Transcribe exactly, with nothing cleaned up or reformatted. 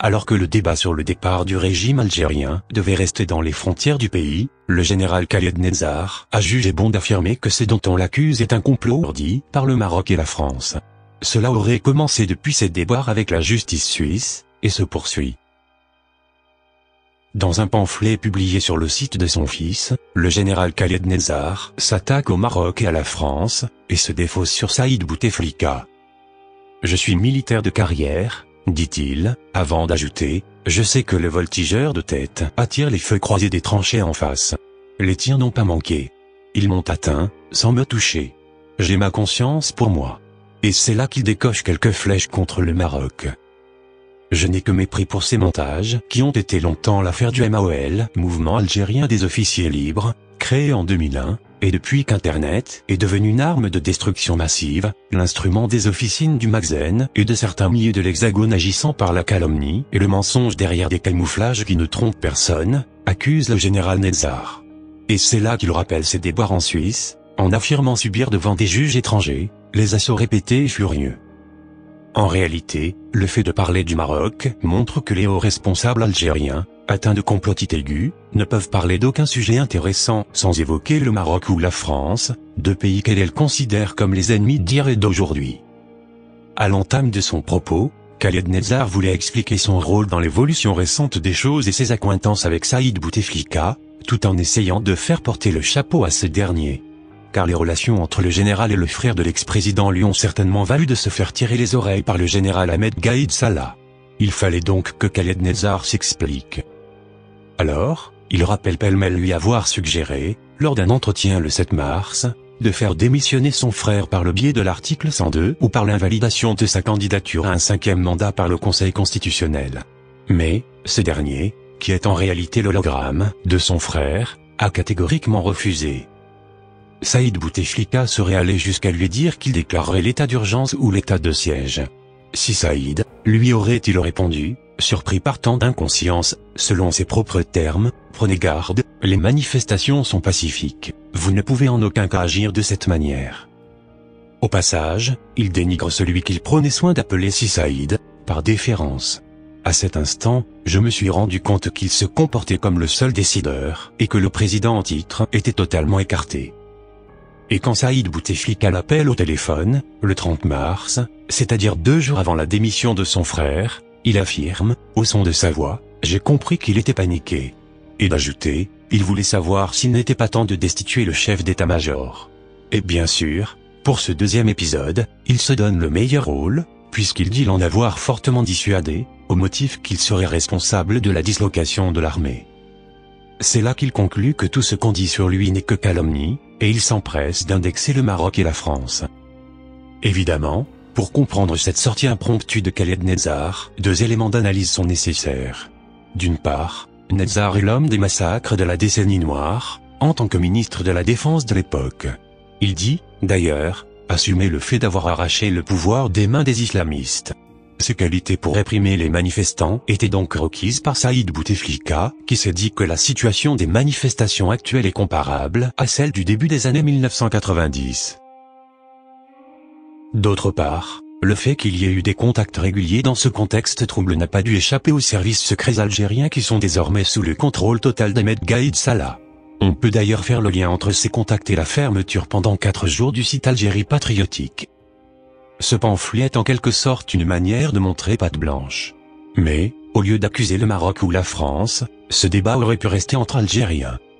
Alors que le débat sur le départ du régime algérien devait rester dans les frontières du pays, le général Khaled Nezzar a jugé bon d'affirmer que ce dont on l'accuse est un complot ourdi par le Maroc et la France. Cela aurait commencé depuis ses déboires avec la justice suisse, et se poursuit. Dans un pamphlet publié sur le site de son fils, le général Khaled Nezzar s'attaque au Maroc et à la France, et se défausse sur Saïd Bouteflika. « Je suis militaire de carrière », dit-il, avant d'ajouter, « je sais que le voltigeur de tête attire les feux croisés des tranchées en face. Les tiens n'ont pas manqué. Ils m'ont atteint, sans me toucher. J'ai ma conscience pour moi. Et c'est là qu'il décoche quelques flèches contre le Maroc. Je n'ai que mépris pour ces montages qui ont été longtemps l'affaire du M A O L, Mouvement algérien des officiers libres, créé en deux mille un, et depuis qu'Internet est devenu une arme de destruction massive, l'instrument des officines du Magzen et de certains milliers de l'Hexagone agissant par la calomnie et le mensonge derrière des camouflages qui ne trompent personne, accuse le général Nezzar. Et c'est là qu'il rappelle ses déboires en Suisse, en affirmant subir devant des juges étrangers, les assauts répétés et furieux. En réalité, le fait de parler du Maroc montre que les hauts responsables algériens, atteints de complotite aiguë, ne peuvent parler d'aucun sujet intéressant sans évoquer le Maroc ou la France, deux pays qu'elle considère comme les ennemis d'hier et d'aujourd'hui. À l'entame de son propos, Khaled Nezzar voulait expliquer son rôle dans l'évolution récente des choses et ses accointances avec Saïd Bouteflika, tout en essayant de faire porter le chapeau à ce dernier. Car les relations entre le général et le frère de l'ex-président lui ont certainement valu de se faire tirer les oreilles par le général Ahmed Gaïd Salah. Il fallait donc que Khaled Nezzar s'explique. Alors, il rappelle pêle-mêle lui avoir suggéré, lors d'un entretien le sept mars, de faire démissionner son frère par le biais de l'article cent deux ou par l'invalidation de sa candidature à un cinquième mandat par le Conseil constitutionnel. Mais, ce dernier, qui est en réalité l'hologramme de son frère, a catégoriquement refusé. Saïd Bouteflika serait allé jusqu'à lui dire qu'il déclarerait l'état d'urgence ou l'état de siège. Si Saïd, lui aurait-il répondu, surpris par tant d'inconscience, selon ses propres termes, « Prenez garde, les manifestations sont pacifiques, vous ne pouvez en aucun cas agir de cette manière ». Au passage, il dénigre celui qu'il prenait soin d'appeler Si Saïd, par déférence. À cet instant, je me suis rendu compte qu'il se comportait comme le seul décideur, et que le président en titre était totalement écarté. Et quand Saïd Bouteflika l'appelle au téléphone, le trente mars, c'est-à-dire deux jours avant la démission de son frère, il affirme, au son de sa voix, « J'ai compris qu'il était paniqué ». Et d'ajouter, il voulait savoir s'il n'était pas temps de destituer le chef d'état-major. Et bien sûr, pour ce deuxième épisode, il se donne le meilleur rôle, puisqu'il dit l'en avoir fortement dissuadé, au motif qu'il serait responsable de la dislocation de l'armée. C'est là qu'il conclut que tout ce qu'on dit sur lui n'est que calomnie, et il s'empresse d'indexer le Maroc et la France. Évidemment, pour comprendre cette sortie impromptue de Khaled Nezzar, deux éléments d'analyse sont nécessaires. D'une part, Nezzar est l'homme des massacres de la décennie noire, en tant que ministre de la Défense de l'époque. Il dit, d'ailleurs, assumer le fait d'avoir arraché le pouvoir des mains des islamistes. Ses qualités pour réprimer les manifestants étaient donc requises par Saïd Bouteflika, qui s'est dit que la situation des manifestations actuelles est comparable à celle du début des années mille neuf cent quatre-vingt-dix. D'autre part, le fait qu'il y ait eu des contacts réguliers dans ce contexte trouble n'a pas dû échapper aux services secrets algériens qui sont désormais sous le contrôle total d'Ahmed Gaïd Salah. On peut d'ailleurs faire le lien entre ces contacts et la fermeture pendant quatre jours du site Algérie patriotique. Ce pamphlet est en quelque sorte une manière de montrer patte blanche. Mais, au lieu d'accuser le Maroc ou la France, ce débat aurait pu rester entre Algériens.